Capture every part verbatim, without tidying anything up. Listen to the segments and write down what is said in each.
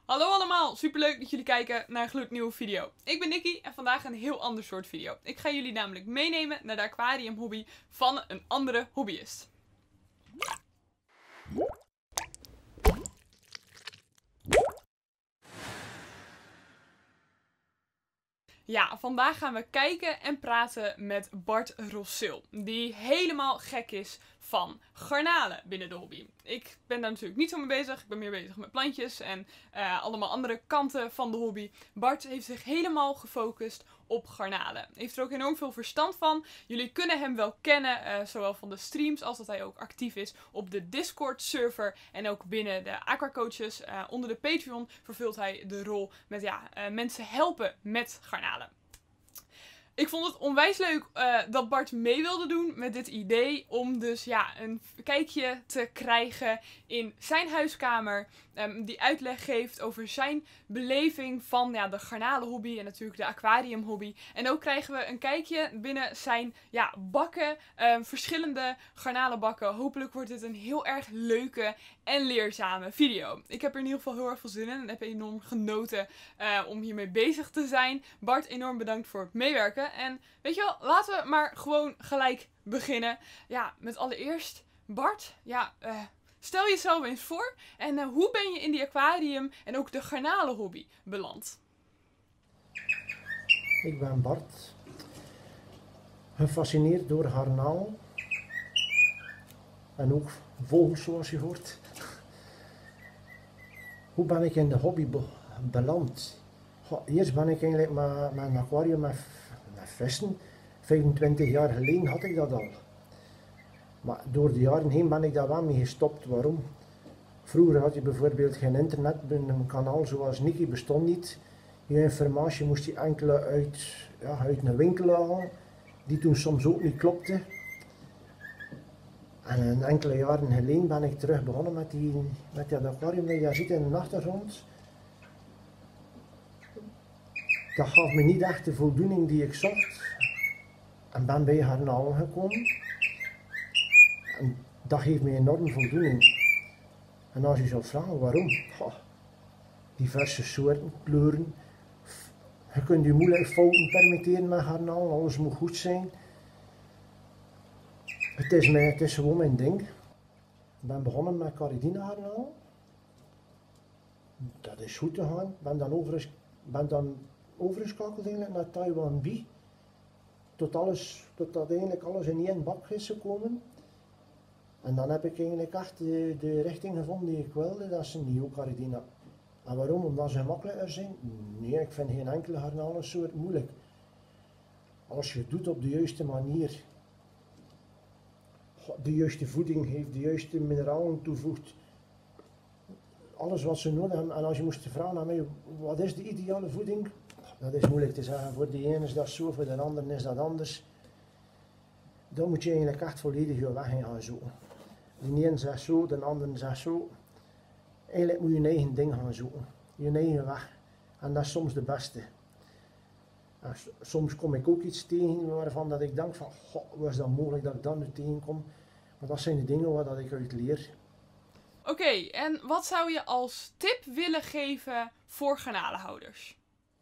Hallo allemaal, superleuk dat jullie kijken naar een gloednieuwe video. Ik ben Nikki en vandaag een heel ander soort video. Ik ga jullie namelijk meenemen naar de aquariumhobby van een andere hobbyist. Ja, vandaag gaan we kijken en praten met Bart Rosseel, die helemaal gek is van garnalen binnen de hobby. Ik ben daar natuurlijk niet zo mee bezig, ik ben meer bezig met plantjes en uh, allemaal andere kanten van de hobby. Bart heeft zich helemaal gefocust op garnalen. Heeft er ook enorm veel verstand van. Jullie kunnen hem wel kennen, uh, zowel van de streams als dat hij ook actief is op de Discord server. En ook binnen de aquacoaches, uh, onder de Patreon, vervult hij de rol met ja, uh, mensen helpen met garnalen. Ik vond het onwijs leuk uh, dat Bart mee wilde doen met dit idee om dus ja, een kijkje te krijgen in zijn huiskamer. Um, die uitleg geeft over zijn beleving van ja, de garnalenhobby en natuurlijk de aquariumhobby. En ook krijgen we een kijkje binnen zijn ja, bakken, um, verschillende garnalenbakken. Hopelijk wordt dit een heel erg leuke en leerzame video. Ik heb er in ieder geval heel erg veel zin in en heb enorm genoten uh, om hiermee bezig te zijn. Bart, enorm bedankt voor het meewerken. En weet je wel, laten we maar gewoon gelijk beginnen. Ja, met allereerst, Bart, ja, uh, stel jezelf eens voor. En uh, hoe ben je in die aquarium en ook de garnalenhobby beland? Ik ben Bart, gefascineerd door garnalen en ook vogels zoals je hoort. Hoe ben ik in de hobby be beland? Goh, eerst ben ik eigenlijk met, met een aquarium met, met vissen. vijfentwintig jaar geleden had ik dat al. Maar door de jaren heen ben ik daar wel mee gestopt. Waarom? Vroeger had je bijvoorbeeld geen internet, een kanaal zoals Nikki bestond niet. Je informatie moest je enkel uit, ja, uit een winkel halen, die toen soms ook niet klopte. En een enkele jaren geleden ben ik terug begonnen met, die, met dat aquarium dat je ziet in de achtergrond. Dat gaf me niet echt de voldoening die ik zocht. En ben bij garnalen gekomen. En dat geeft me enorm voldoening. En als je zou vragen waarom? Oh, diverse soorten, kleuren. Je kunt je moeilijk fouten permitteren met garnalen, alles moet goed zijn. Het is, mijn, het is gewoon mijn ding. Ik ben begonnen met Caridina garnalen. Dat is goed gegaan. Ik ben dan, over, ben dan overgeschakeld eigenlijk naar Taiwan B. Tot, alles, tot dat eigenlijk alles in één bak is gekomen. En dan heb ik eigenlijk echt de, de richting gevonden die ik wilde, dat is een nieuwe Caridina. En waarom? Omdat ze gemakkelijker zijn? Nee, ik vind geen enkele garnalensoort moeilijk. Als je het doet op de juiste manier, de juiste voeding heeft, de juiste mineralen toevoegt, alles wat ze nodig hebben. En als je moest vragen aan mij, wat is de ideale voeding? Dat is moeilijk te zeggen. Voor de ene is dat zo, voor de ander is dat anders. Dan moet je eigenlijk echt volledig je weg in gaan zoeken. De ene zegt zo, de ander zegt zo. Eigenlijk moet je je eigen ding gaan zoeken. Je eigen weg. En dat is soms de beste. En soms kom ik ook iets tegen waarvan dat ik denk van, goh, was dat mogelijk dat ik dat nu tegenkom. Maar dat zijn de dingen waar dat ik uit leer. Oké, okay, en wat zou je als tip willen geven voor garnalenhouders?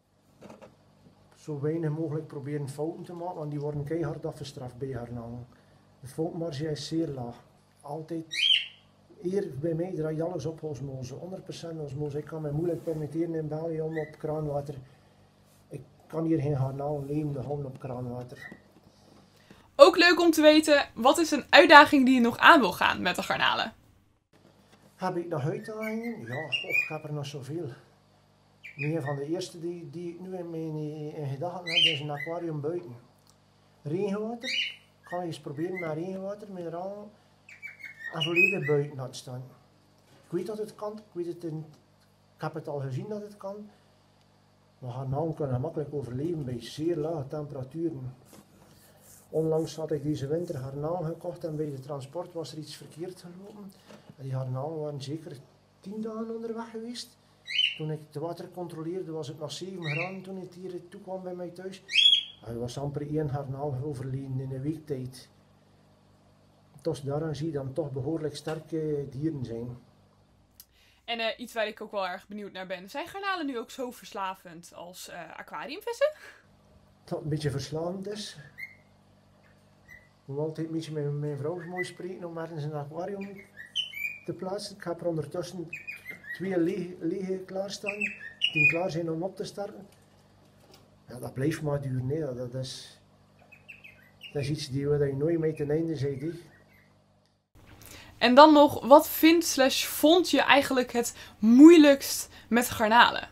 Zo weinig mogelijk proberen fouten te maken, want die worden keihard afgestraft bij garnalen. De foutmarge is zeer laag. Altijd. Hier bij mij draait alles op osmose, honderd procent osmose. Ik kan me moeilijk permitteren in België om op kraanwater. Ik kan hier geen garnalen leven, gewoon op kraanwater. Ook leuk om te weten, wat is een uitdaging die je nog aan wil gaan met de garnalen? Heb ik nog uitdagingen? Ja, och, ik heb er nog zoveel. Een van de eerste die, die ik nu in mijn in gedachten heb, is een aquarium buiten. Regenwater. Ik ga eens proberen met regenwater, mineralen en volledig buiten laten staan. Ik weet dat het kan, ik, weet het in, ik heb het al gezien dat het kan. Maar garnalen kunnen makkelijk overleven bij zeer lage temperaturen. Onlangs had ik deze winter garnalen gekocht en bij de transport was er iets verkeerd gelopen. En die garnalen waren zeker tien dagen onderweg geweest. Toen ik het water controleerde was het nog zeven graden toen het hier toe kwam bij mij thuis. En er was amper één garnaal overleden in een week tijd. Dus daaraan zie je dan toch behoorlijk sterke dieren zijn. En uh, iets waar ik ook wel erg benieuwd naar ben. Zijn garnalen nu ook zo verslavend als uh, aquariumvissen? Dat een beetje verslavend is. Ik moet altijd een beetje met mijn vrouw mooi spreken om ergens een aquarium te plaatsen. Ik heb er ondertussen twee lege, lege klaarstaan, die klaar zijn om op te starten. Ja, dat blijft maar duren. Nee. Dat, is, dat is iets die, dat je nooit mee ten einde zit. He. En dan nog, wat vindt slash vond je eigenlijk het moeilijkst met garnalen?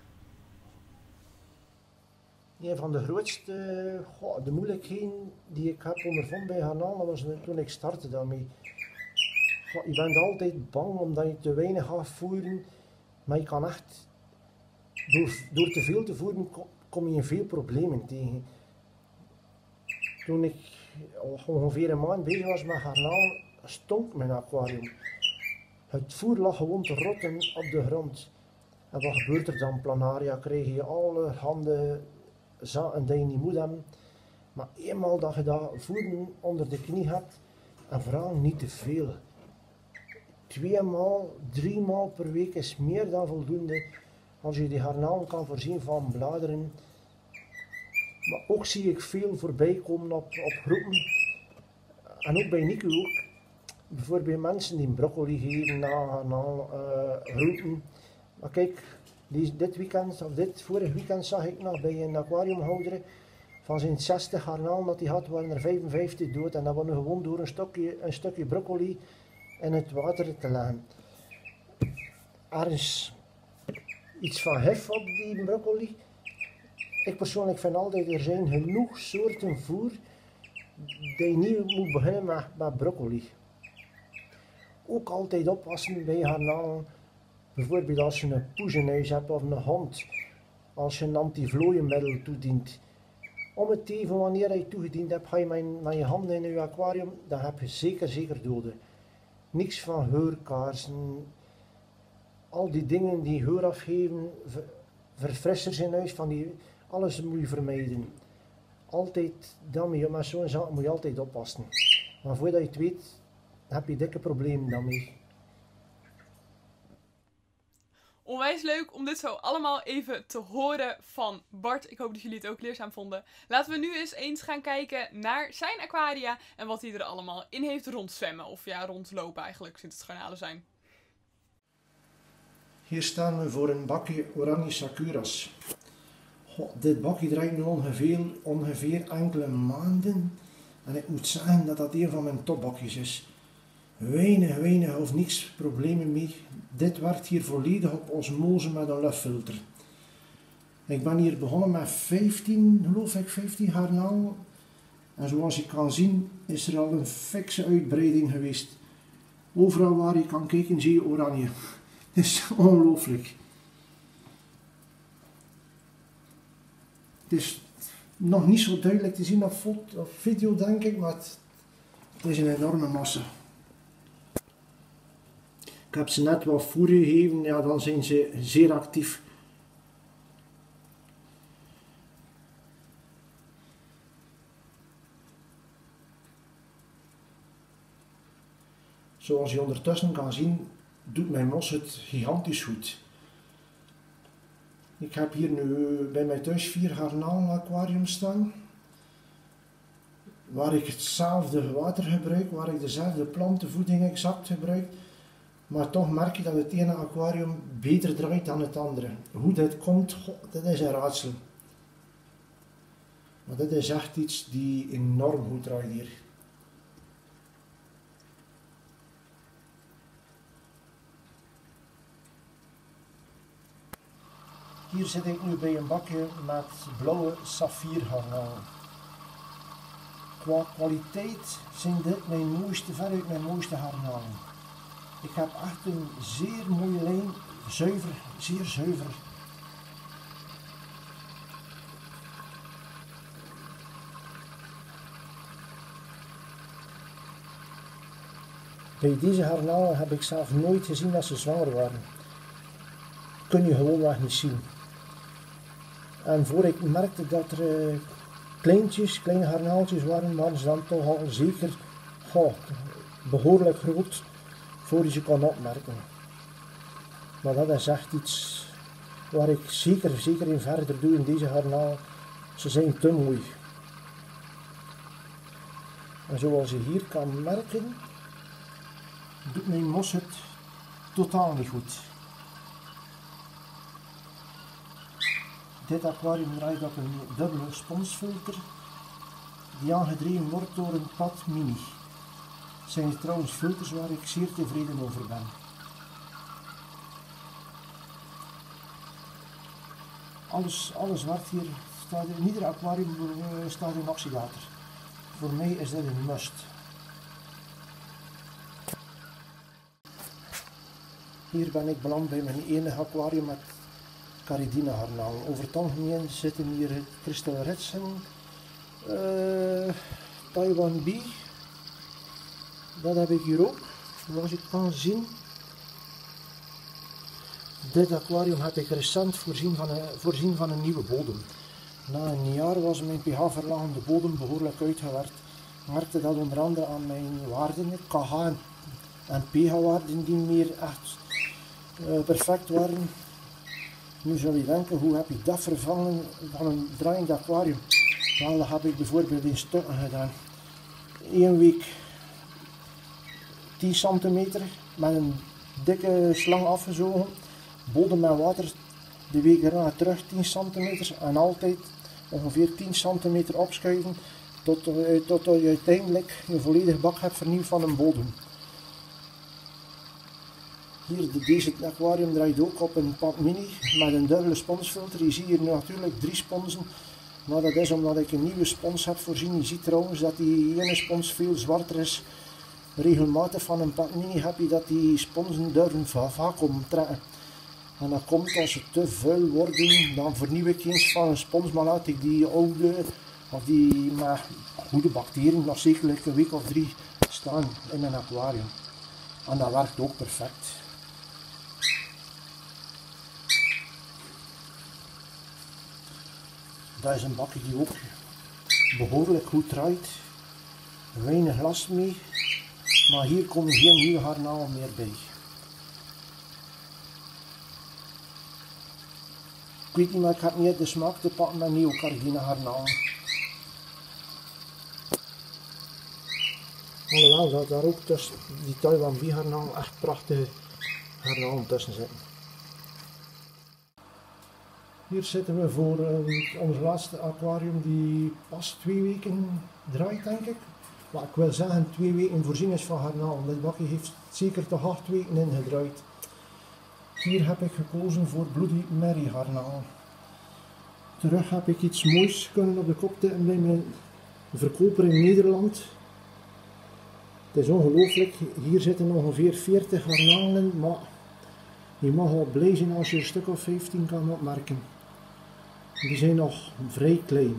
Een van de grootste goh, de moeilijkheden die ik heb ondervonden bij garnalen was toen ik startte daarmee. Goh, je bent altijd bang omdat je te weinig gaat voeren, maar je kan echt, door, door te veel te voeren kom je in veel problemen tegen. Toen ik ongeveer een maand bezig was met garnalen, stonk mijn aquarium. Het voer lag gewoon te rotten op de grond. En wat gebeurt er dan? Planaria krijg je allerhande zaken die je niet moet hebben. Maar eenmaal dat je dat voeden onder de knie hebt, en vooral niet te veel. Tweemaal, driemaal per week is meer dan voldoende als je die garnalen kan voorzien van bladeren. Maar ook zie ik veel voorbij komen op, op groepen. En ook bij Nico ook. Bijvoorbeeld mensen die broccoli geven na garnaal uh, groenten. Maar kijk, die, dit weekend, of dit vorig weekend zag ik nog bij een aquariumhouder. Van zijn zestig garnalen dat hij had, waren er vijfenvijftig dood. En dat was gewoon door een stukje, een stukje broccoli in het water te leggen. Er is iets van hef op die broccoli. Ik persoonlijk vind altijd, er zijn genoeg soorten voer die je niet moet beginnen met, met broccoli. Ook altijd oppassen bij garnalen. Bijvoorbeeld als je een poes in huis hebt of een hond. Als je een antivlooienmiddel toedient. Om het even wanneer je het toegediend hebt, ga je met, met je handen in je aquarium, dan heb je zeker zeker doden. Niks van geurkaarsen. Al die dingen die geur afgeven, ver, verfrissers in huis, van die, alles moet je vermijden. Altijd, daarmee, met zo'n zaak moet je altijd oppassen. Maar voordat je het weet, heb je dikke problemen daarmee. Onwijs leuk om dit zo allemaal even te horen van Bart. Ik hoop dat jullie het ook leerzaam vonden. Laten we nu eens eens gaan kijken naar zijn aquaria en wat hij er allemaal in heeft rondzwemmen. Of ja, rondlopen eigenlijk, sinds het garnalen zijn. Hier staan we voor een bakje Oranje Sakuras. Goh, dit bakje draait nu ongeveer, ongeveer enkele maanden. En ik moet zeggen dat dat een van mijn topbakjes is. Weinig, weinig of niks problemen mee. Dit werkt hier volledig op osmose met een luchtfilter. Ik ben hier begonnen met vijftien, geloof ik, vijftien garnalen. En zoals je kan zien is er al een fikse uitbreiding geweest. Overal waar je kan kijken zie je oranje. Het is ongelooflijk. Het is nog niet zo duidelijk te zien op, foto, op video denk ik, maar het, het is een enorme massa. Ik heb ze net wat voer gegeven, ja, dan zijn ze zeer actief. Zoals je ondertussen kan zien, doet mijn mos het gigantisch goed. Ik heb hier nu bij mij thuis vier garnalen aquarium staan. Waar ik hetzelfde water gebruik, waar ik dezelfde plantenvoeding exact gebruik. Maar toch merk je dat het ene aquarium beter draait dan het andere. Hoe dit komt, goh, dat is een raadsel. Maar dit is echt iets die enorm goed draait hier. Hier zit ik nu bij een bakje met blauwe saffiergarnalen. Qua kwaliteit zijn dit mijn mooiste, veruit mijn mooiste garnalen. Ik heb echt een zeer mooie lijn, zuiver, zeer zuiver. Bij deze garnalen heb ik zelf nooit gezien dat ze zwanger waren. Kun je gewoonweg niet zien. En voor ik merkte dat er uh, kleintjes, kleine garnaaltjes waren, waren ze dan toch al zeker goh, behoorlijk groot voor je ze kon opmerken. Maar dat is echt iets waar ik zeker, zeker in verder doe in deze garnalen. Ze zijn te mooi. En zoals je hier kan merken, doet mijn mos het totaal niet goed. Dit aquarium draait op een dubbele sponsfilter die aangedreven wordt door een Pat Mini. Het zijn trouwens filters waar ik zeer tevreden over ben. Alles, alles werkt hier, staat in ieder aquarium uh, staat een oxidator. Voor mij is dit een must. Hier ben ik beland bij mijn enige aquarium met Caridina garnalen. Over het algemeen zitten hier Crystal Reds en uh, Taiwan B. Dat heb ik hier ook, zoals je kan zien. Dit aquarium heb ik recent voorzien van een, voorzien van een nieuwe bodem. Na een jaar was mijn pH-verlagende bodem behoorlijk uitgewerkt. Ik merkte dat onder andere aan mijn waarden, K H en pH-waarden die meer echt uh, perfect waren. Nu zul je denken, hoe heb ik dat vervangen van een draaiend aquarium? Wel, dat heb ik bijvoorbeeld in stukken gedaan. Eén week tien centimeter met een dikke slang afgezogen. Bodem en water de week erna terug tien centimeter en altijd ongeveer tien centimeter opschuiven tot, uh, tot je uiteindelijk een volledige bak hebt vernieuwd van een bodem. Hier, de, deze aquarium draait ook op een Pat Mini met een dubbele sponsfilter. Je ziet hier natuurlijk drie sponsen, maar dat is omdat ik een nieuwe spons heb voorzien. Je ziet trouwens dat die ene spons veel zwarter is. Regelmatig van een Pat Mini heb je dat die sponsen durven van vacuüm trekken. En dat komt als ze te vuil worden, dan vernieuw ik eens van een spons, maar laat ik die oude, of die met goede bacteriën nog zeker een week of drie staan in een aquarium. En dat werkt ook perfect. Dat is een bakje die ook behoorlijk goed draait. Weinig last mee, maar hier komen geen nieuwe garnalen meer bij. Ik weet niet, maar ik heb niet de smaak te pakken met nieuwe Caridina garnalen. Alhoewel dat daar ook tussen die Taiwan B garnalen echt prachtige garnalen tussen zitten. Hier zitten we voor uh, ons laatste aquarium die pas twee weken draait, denk ik. Maar ik wil zeggen twee weken voorzien is van garnalen. Dit bakje heeft zeker toch acht weken ingedraaid. Hier heb ik gekozen voor Bloody Mary garnalen. Terug heb ik iets moois kunnen op de kop tikken bij mijn verkoper in Nederland. Het is ongelooflijk, hier zitten ongeveer veertig garnalen in, maar je mag wel blij zijn als je een stuk of vijftien kan opmerken. Die zijn nog vrij klein.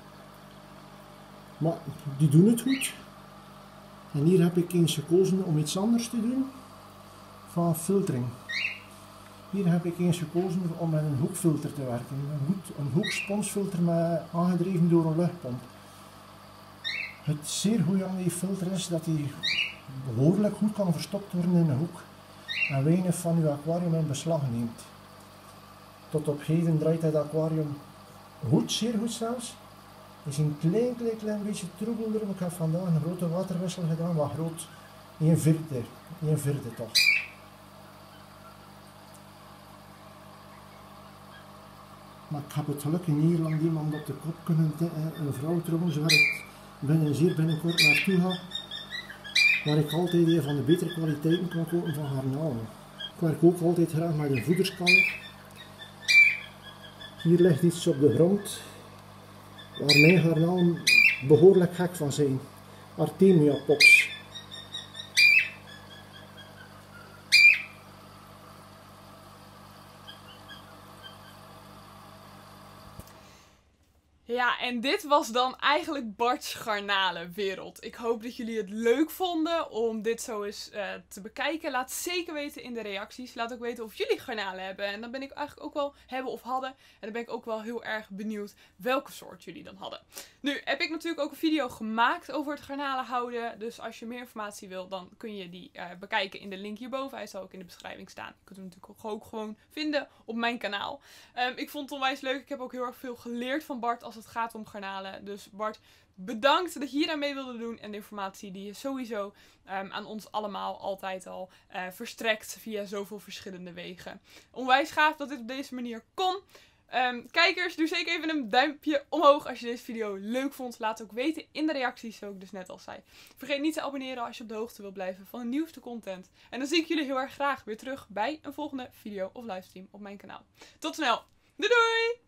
Maar die doen het goed. En hier heb ik eens gekozen om iets anders te doen van filtering. Hier heb ik eens gekozen om met een hoekfilter te werken. Een, hoek, een hoeksponsfilter met, aangedreven door een luchtpomp. Het zeer goede aan die filter is dat hij behoorlijk goed kan verstopt worden in een hoek. En weinig van uw aquarium in beslag neemt. Tot op heden draait het aquarium goed, zeer goed zelfs. Het is een klein, klein, klein beetje troebel erom. Ik heb vandaag een grote waterwissel gedaan, wat groot. een vierde, een vierde toch. Maar ik heb het geluk in Nederland iemand op de kop kunnen tikken. Een vrouw trouwens, waar ik binnen zeer binnenkort naartoe ga. Waar ik altijd een van de betere kwaliteiten kan kopen van garnalen. Ik werk ook altijd graag met een voederskalk. Hier ligt iets op de grond waar mijn garnalen behoorlijk gek van zijn. Artemia pops. Ja, en dit was dan eigenlijk Bart's garnalenwereld. Ik hoop dat jullie het leuk vonden om dit zo eens uh, te bekijken. Laat zeker weten in de reacties. Laat ook weten of jullie garnalen hebben. En dan ben ik eigenlijk ook wel hebben of hadden. En dan ben ik ook wel heel erg benieuwd welke soort jullie dan hadden. Nu heb ik natuurlijk ook een video gemaakt over het garnalen houden. Dus als je meer informatie wil, dan kun je die uh, bekijken in de link hierboven. Hij zal ook in de beschrijving staan. Je kunt hem natuurlijk ook gewoon vinden op mijn kanaal. Um, ik vond het onwijs leuk. Ik heb ook heel erg veel geleerd van Bart als het gaat om garnalen. Dus Bart, bedankt dat je hier aan mee wilde doen. En de informatie die je sowieso um, aan ons allemaal altijd al uh, verstrekt via zoveel verschillende wegen. Onwijs gaaf dat dit op deze manier kon. Um, kijkers, doe zeker even een duimpje omhoog als je deze video leuk vond. Laat het ook weten in de reacties, zoals ik dus net al zei. Vergeet niet te abonneren als je op de hoogte wilt blijven van de nieuwste content. En dan zie ik jullie heel erg graag weer terug bij een volgende video of livestream op mijn kanaal. Tot snel. Doei doei!